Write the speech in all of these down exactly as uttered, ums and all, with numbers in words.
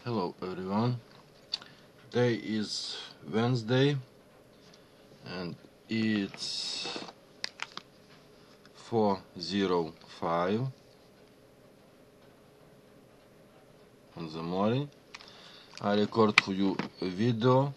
Hello everyone. Today is Wednesday and it's four oh five in the morning. I record for you a video.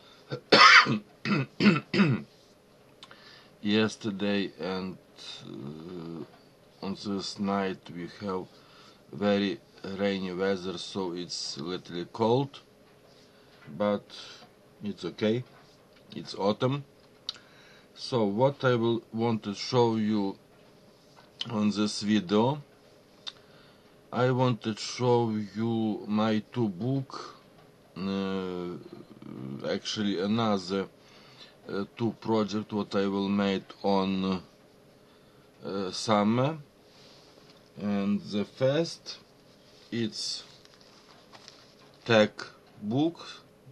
Yesterday and uh, on this night we have very rainy weather, so it's a little cold, but it's okay, it's autumn. So what I will want to show you on this video, I want to show you my two book, uh, actually another uh, two project what I will make on uh, summer. And the first it's tech book,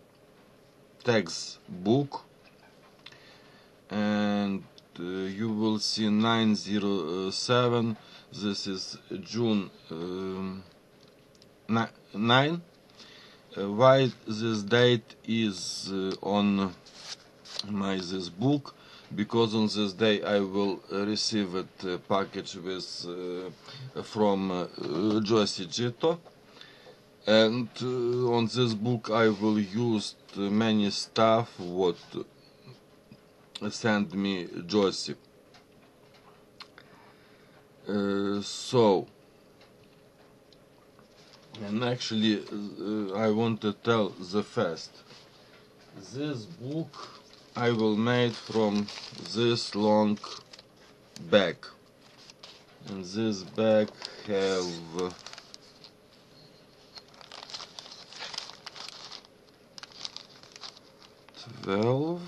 text book, and uh, you will see nine oh seven. This is June um, nine. Uh, why this date is uh, on my this book? Because on this day I will receive it uh, package with uh, from uh, Josie Gito, and uh, on this book I will use many stuff what sent me Josie. Uh, so, and actually uh, I want to tell the first. This book I will make from this long bag, and this bag have twelve,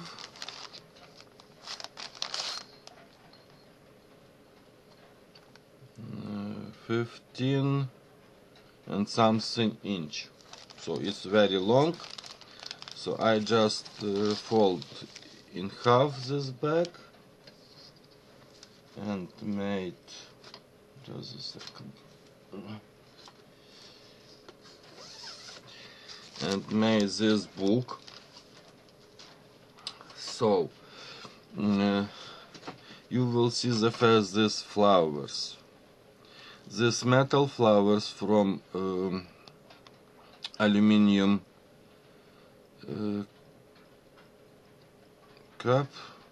uh, fifteen and something inch, so it's very long. So I just uh, fold in half this bag and made, just a second, and made this book. So uh, you will see the first these flowers, these metal flowers from um, aluminium uh, cup,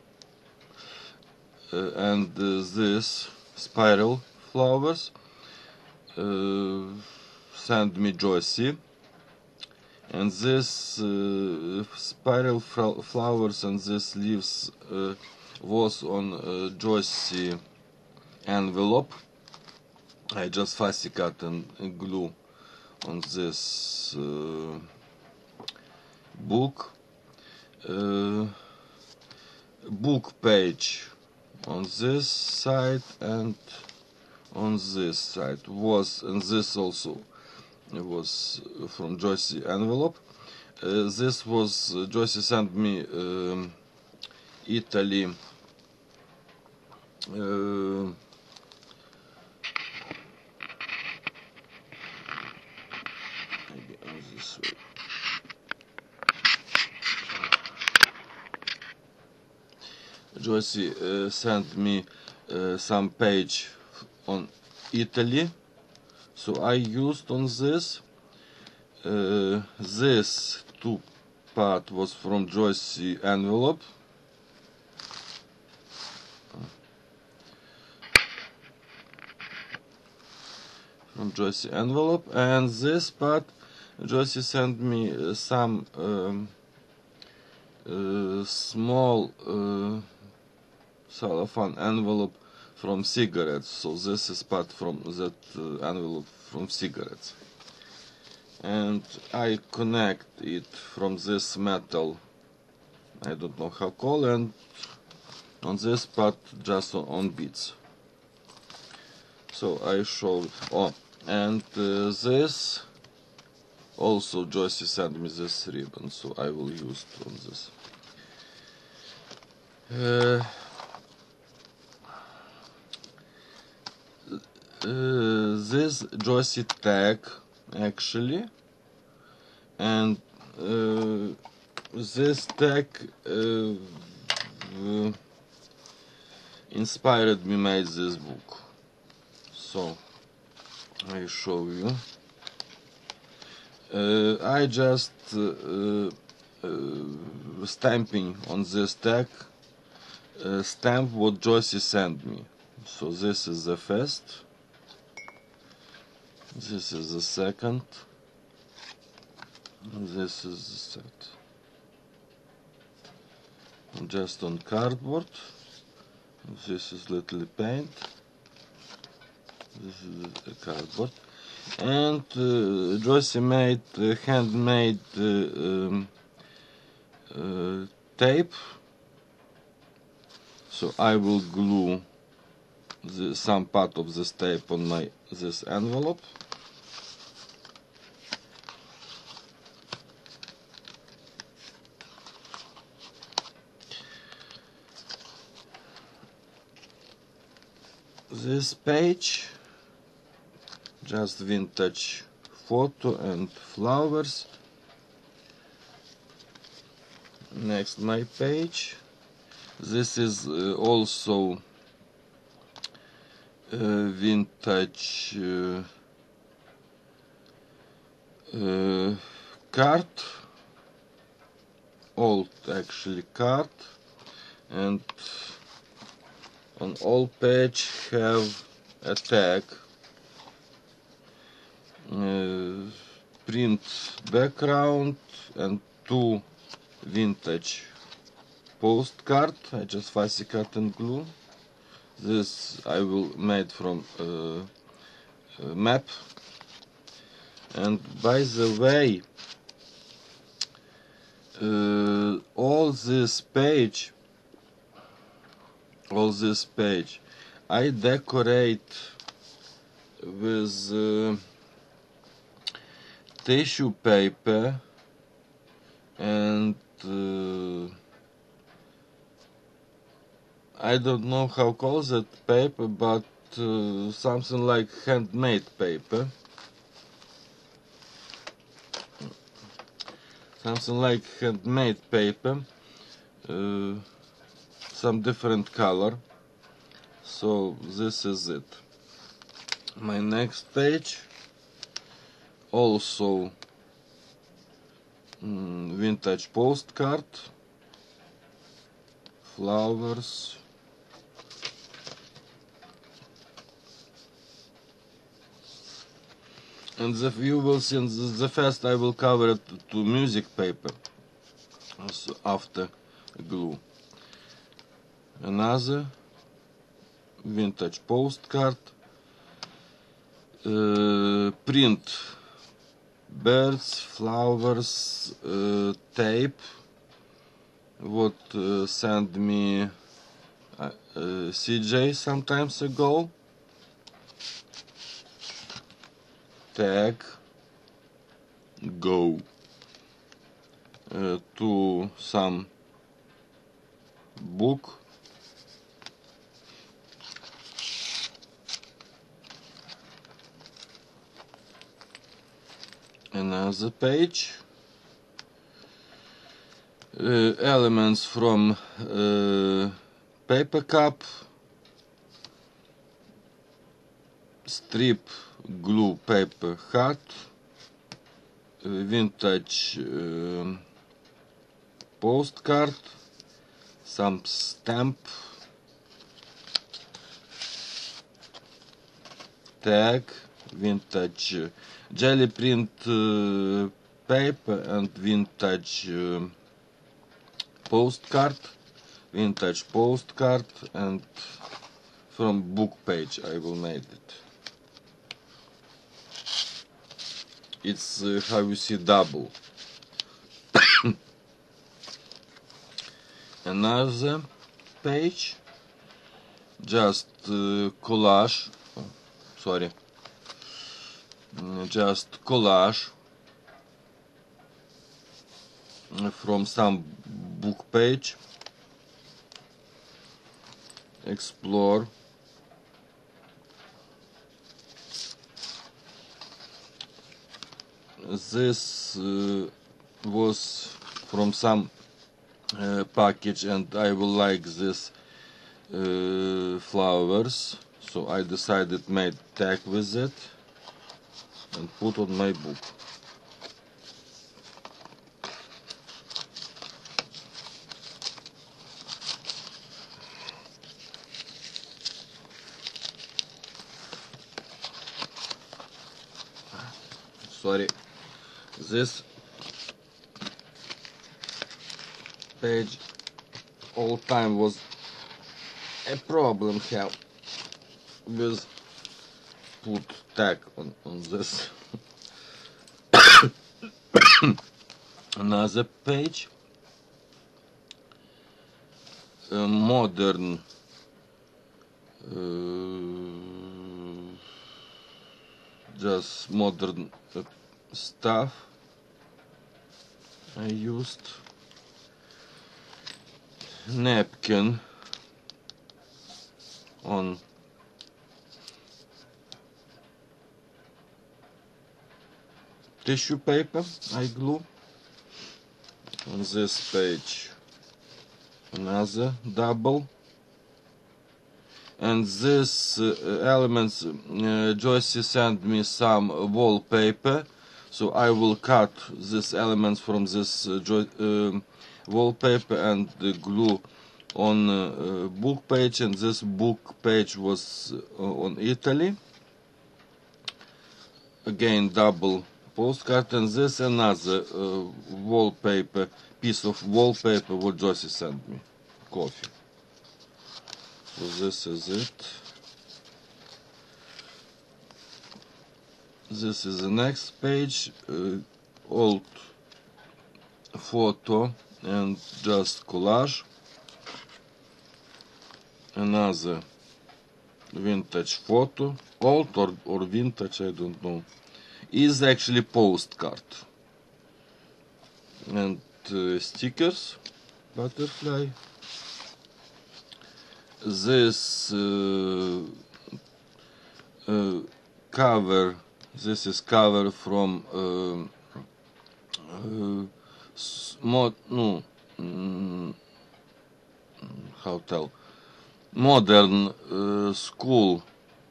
uh, and uh, this spiral flowers uh, sent me Josie, and this uh, spiral flowers and this leaves uh, was on uh, Josie envelope. I just fussy cut and glue on this uh, book. Uh, book page on this side and on this side was, and this also was from Josie envelope. Uh, this was uh, Josie sent me um, Italy uh, maybe on this way. Josie uh, sent me uh, some page on Italy, so I used on this. Uh, this two part was from Josie envelope. From Josie envelope, and this part Josie sent me uh, some um, uh, small uh, cellophane envelope from cigarettes. So this is part from that uh, envelope from cigarettes, and I connect it from this metal, I don't know how called, and on this part just on, on beads. So I show. Oh, and uh, this also Josie sent me this ribbon, so I will use it on this. Uh, uh, this Josie tag actually and uh, this tag uh, uh, inspired me made this book. So I show you. Uh, I just uh, uh, stamping on this tag uh, stamp what Josie sent me. So this is the first, this is the second, this is the third. Just on cardboard. This is little paint. This is the cardboard. And uh, Josie made uh, handmade uh, um, uh, tape. So I will glue the, some part of this tape on my this envelope. This page, just vintage photo and flowers. Next, my page. This is uh, also uh, vintage uh, uh, card, old actually card, and on all page have a tag, uh, print background, and two vintage postcard. I just fussy cut and glue. This I will made from uh, a map. And by the way, uh, all this page, all this page, I decorate with uh, tissue paper and uh, I don't know how call that paper, but uh, something like handmade paper. Something like handmade paper, uh, some different color. So this is it. My next page, also mm, vintage postcard, flowers. And the, you will see the, the first I will cover it to music paper, also after glue. Another vintage postcard, uh, print birds, flowers, uh, tape, what uh, sent me uh, uh, C J sometimes ago. Tag, go uh, to some book. Another page. Uh, elements from uh, paper cup, strip glue paper heart, uh, vintage uh, postcard, some stamp, tag, vintage uh, jelly print uh, paper and vintage uh, postcard, vintage postcard, and from book page I will make it. It's uh, how you see double. Another page, just uh, collage, oh, sorry, just collage from some book page. Explore, this uh, was from some uh, package, and I will like this uh, flowers, so I decided make tag with it and put on my book. Sorry, this page all time was a problem have with put tag on, on this. Another page, a modern uh, just modern uh, stuff I used. Napkin on tissue paper I glue. On this page another double, and this uh, elements uh, Joyce sent me some wallpaper, so I will cut these elements from this uh, jo uh, wallpaper and uh, glue on uh, uh, book page, and this book page was uh, on Italy. Again double postcard, and this another uh, wallpaper, piece of wallpaper what Joyce sent me, coffee. So this is it. This is the next page, uh, old photo and just collage. Another vintage photo, old or, or vintage, I don't know, is actually postcard. And uh, stickers, butterfly. This uh, uh, cover, this is cover from uh, uh, mod, no, mm, how tell, modern uh, school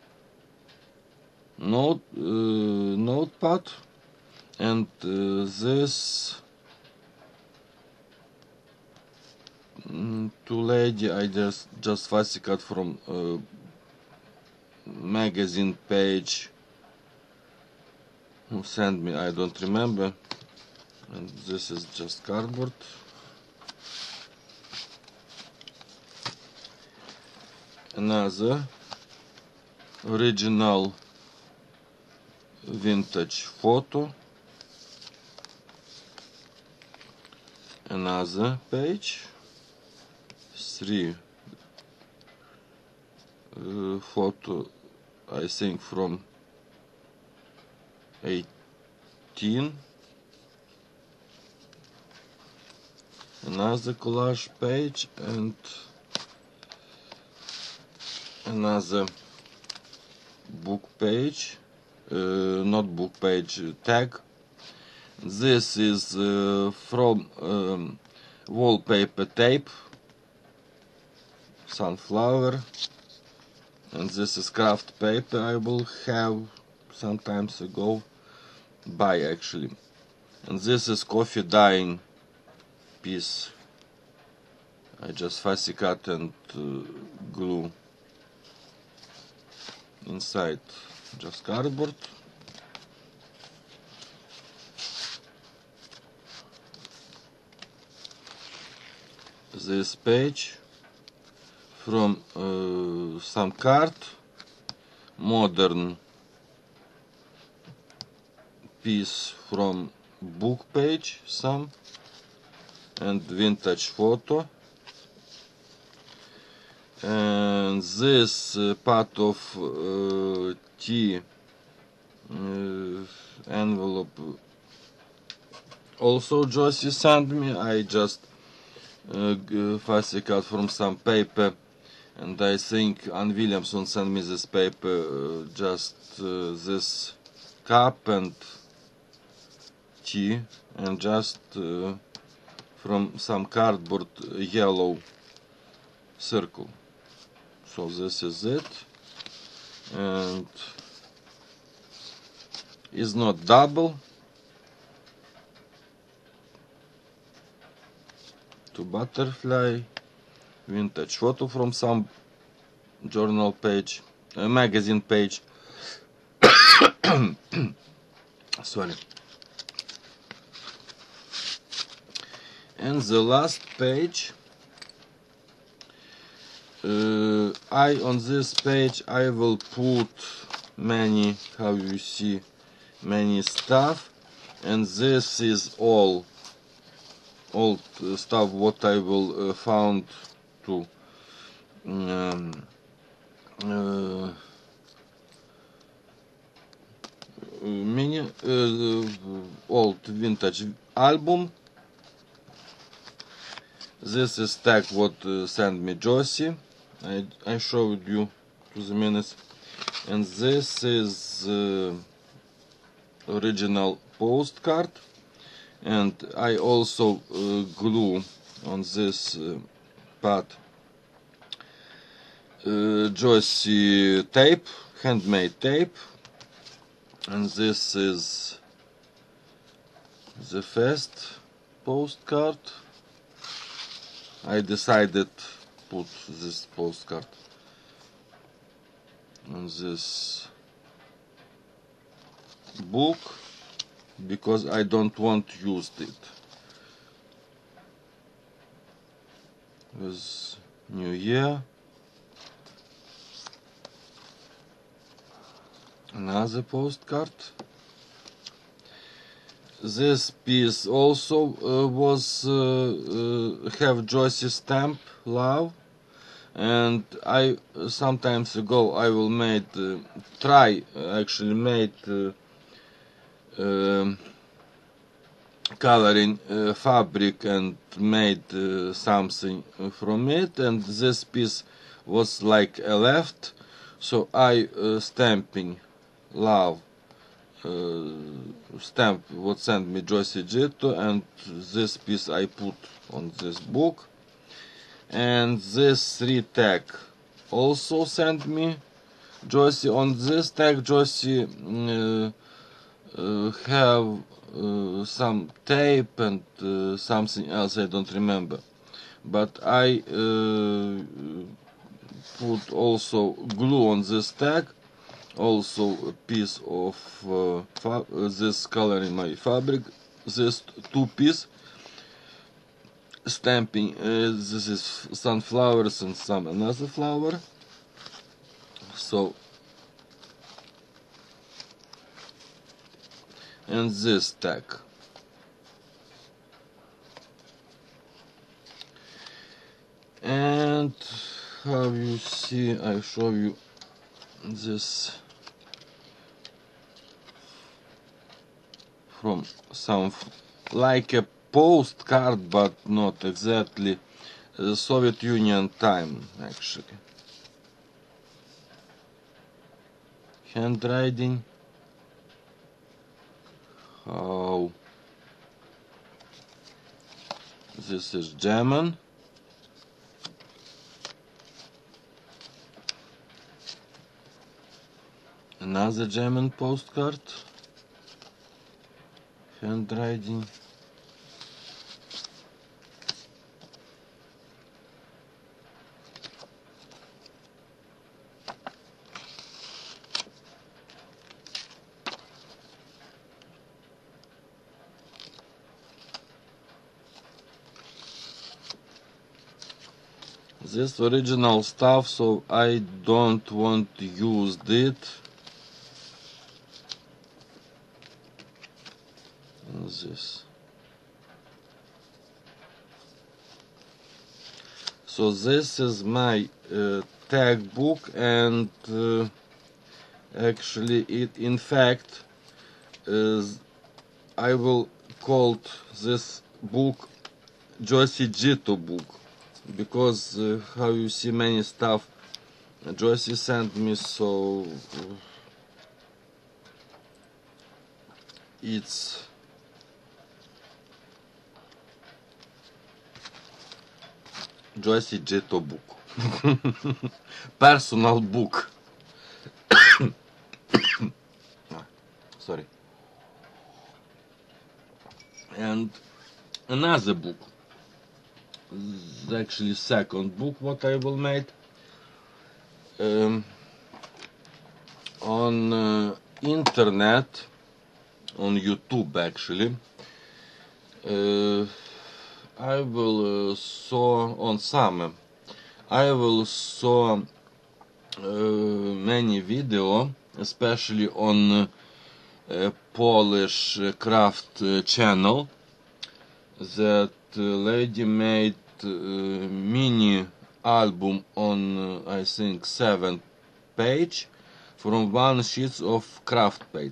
note uh, notepad, and uh, this mm, two lady I just just fancy cut from uh, magazine page who sent me, I don't remember, and this is just cardboard. Another original vintage photo. Another page. Three uh, photo, I think from eighteen. Another collage page, and another book page, uh, not book page, uh, tag. This is uh, from um, wallpaper tape, sunflower, and this is craft paper I will have sometimes ago, buy actually, and this is coffee dyeing piece. I just fussy cut and uh, glue inside, just cardboard. This page from uh, some card, modern piece from book page, some, and vintage photo. And this uh, part of uh, tea uh, envelope also Josie sent me. I just uh, fussy cut from some paper, and I think Ann Williamson sent me this paper, uh, just uh, this cup and T and just uh, from some cardboard yellow circle. So this is it, and is not double. To butterfly, vintage photo from some journal page, a magazine page. Sorry. And the last page, uh, I on this page I will put many, how you see, many stuff, and this is all old stuff what I will uh, found to um, uh, mini uh, old vintage album. This is tag what uh, sent me Josie. I, I showed you to the minutes, and this is uh, original postcard, and I also uh, glue on this uh, part uh, Josie tape, handmade tape, and this is the first postcard. I decided put this postcard on this book because I don't want to use it. With New Year, another postcard. This piece also uh, was uh, uh, have Josie stamp, love, and I uh, sometimes ago I will made uh, try uh, actually made uh, um, coloring uh, fabric and made uh, something from it, and this piece was like a left, so I uh, stamping love uh, stamp what sent me Josie Gito, and this piece I put on this book, and this three tag also sent me Josie. On this tag Josie uh, uh, have uh, some tape and uh, something else I don't remember, but I uh, put also glue on this tag, also a piece of uh, fa this color in my fabric, this two piece stamping, uh, this is sunflowers and some another flower, so, and this tag. And how you see, I show you this from some like a postcard, but not exactly the Soviet Union time actually. Handwriting, how this is German. Another German postcard, handwriting. This original stuff, so I don't want to use it. This. So this is my uh, tag book, and uh, actually it in fact is, I will call this book Josie Gito book, because uh, how you see many stuff Josie sent me, so uh, it's Joyce Gito book. Personal book. Sorry. And another book. This is actually second book what I will make. Um, on uh, internet, on YouTube actually. Uh, I will uh, saw on some. I will saw uh, many video, especially on uh, Polish craft uh, channel, that uh, lady made uh, mini album on uh, I think seven page from one sheet of craft paper.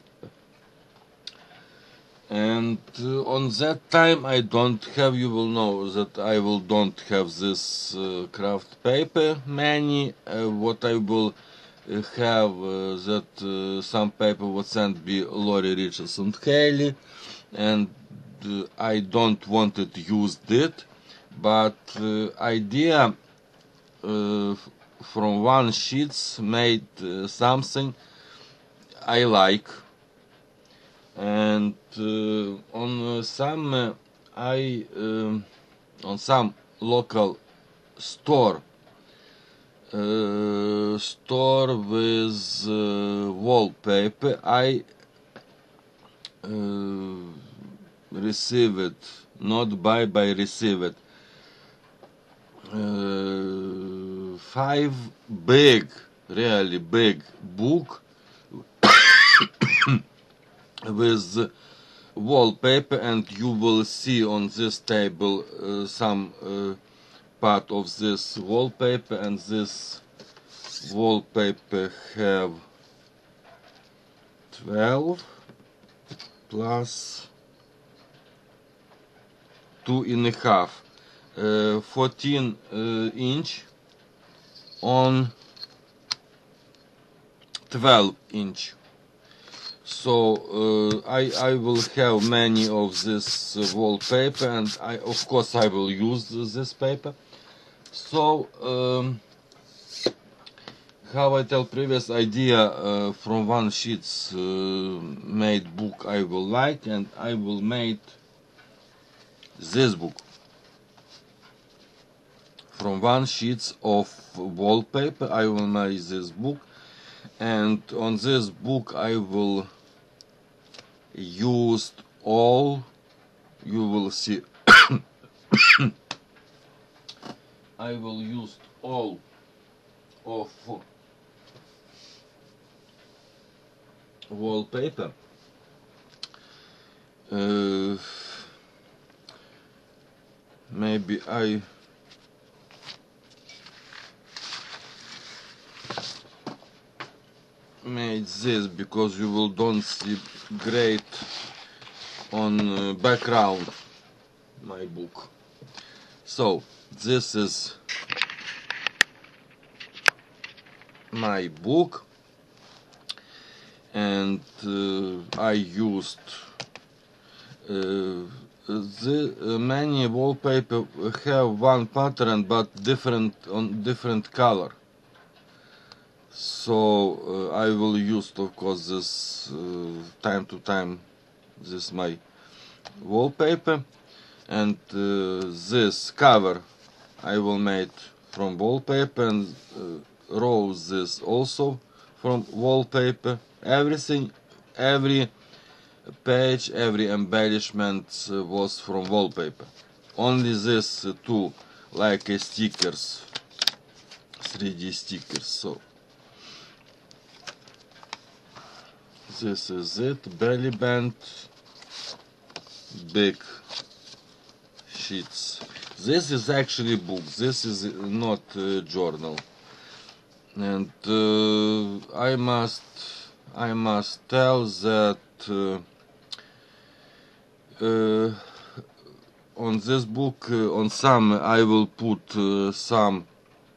And uh, on that time I don't have, you will know that I will don't have this uh, craft paper many. Uh, what I will uh, have uh, that uh, some paper would send be Lori Richardson Haley, and uh, I don't want it used it, but uh, idea uh, from one sheets made uh, something I like. And uh, on uh, some uh, I uh, on some local store uh, store with uh, wallpaper I uh, receive it, not buy by receive it, uh, five big, really big book with wallpaper, and you will see on this table uh, some uh, part of this wallpaper, and this wallpaper have twelve plus two and a half, uh, fourteen uh, inch on twelve inch. So uh, I, I will have many of this uh, wallpaper, and I of course I will use this paper. So um, how I tell previous idea uh, from one sheets uh, made book I will like, and I will make this book from one sheets of wallpaper. I will make this book, and on this book I will used all, you will see I will use all of wallpaper. Uh, maybe I made this because you will don't see great on uh, background my book. So this is my book, and uh, I used uh, the uh, many wallpaper have one pattern but different on different color. So uh, I will use of course this uh, time to time this my wallpaper, and uh, this cover I will make from wallpaper, and uh, rows this also from wallpaper. Everything, every page, every embellishment uh, was from wallpaper. Only this uh, two like uh, stickers, three D stickers. So this is it, belly band, big sheets. This is actually book, this is not uh, journal. And uh, I must I must tell that uh, uh, on this book, uh, on some I will put uh, some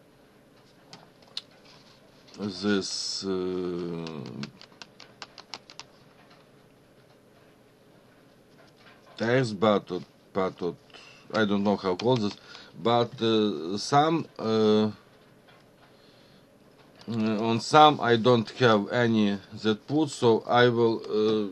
this uh, text, but but I don't know how to call this, but uh, some uh, on some I don't have any that put, so I will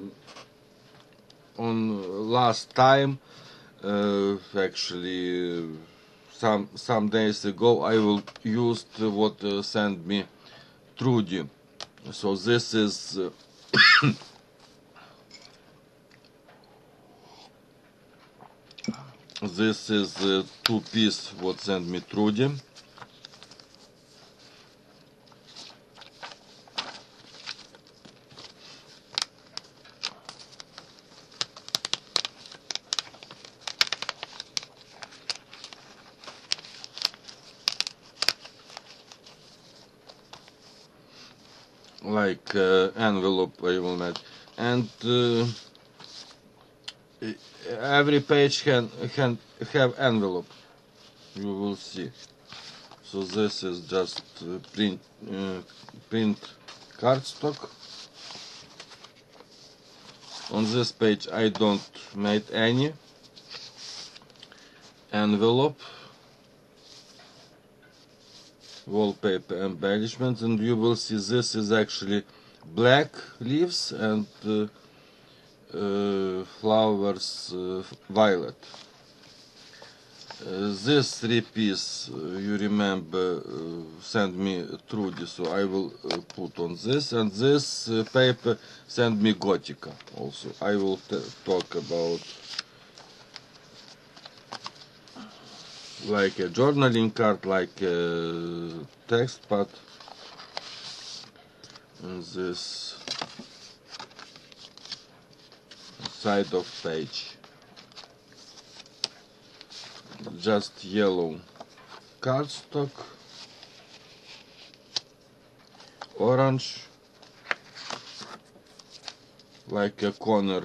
uh, on last time uh, actually uh, some some days ago I will use what uh, sent me Trudy. So this is uh, this is uh, two piece what sent me Trudy. Like uh, envelope I will make, and uh, every page can can have envelope. You will see. So this is just uh, print uh, print cardstock. On this page I don't made any envelope, wallpaper embellishments, and you will see this is actually black leaves and uh, uh, flowers uh, violet. Uh, this three piece uh, you remember uh, sent me Trudy, so I will uh, put on this, and this uh, paper sent me Gotica also. I will t talk about like a journaling card, like a text pad, and this side of page. Just yellow cardstock, orange, like a corner,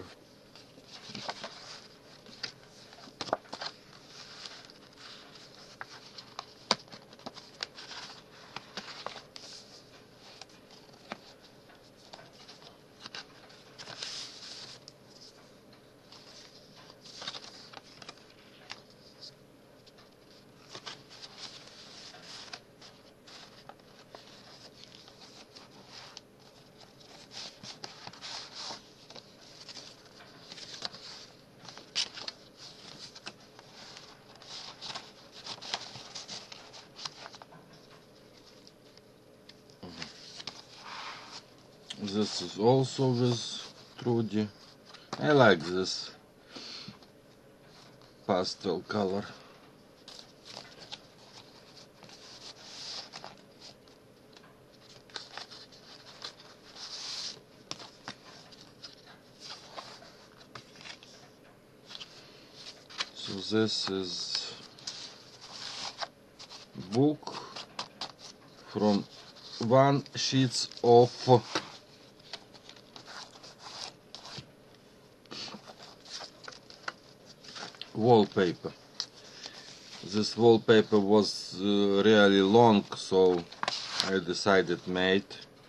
this is also with Trudy. I like this pastel color. So this is book from one sheets of wallpaper. This wallpaper was uh, really long, so I decided made.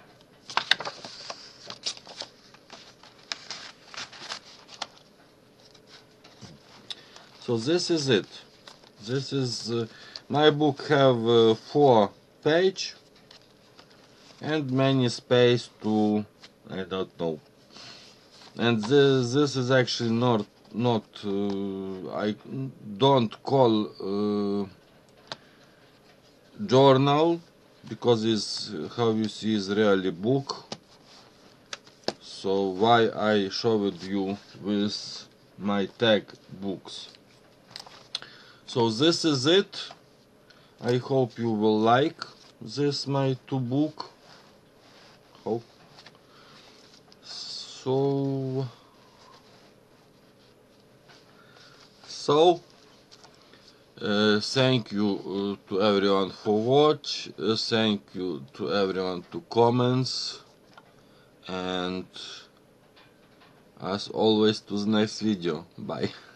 So this is it. This is uh, my book have uh, four page and many space to, I don't know. And this, this is actually not not uh, I don't call uh, journal, because it's, how you see, is really book. So why I showed you with my tag books. So this is it. I hope you will like this my two book. Hope so. So uh, thank you uh, to everyone for watch. Uh, thank you to everyone to comments, and as always to the next video. Bye.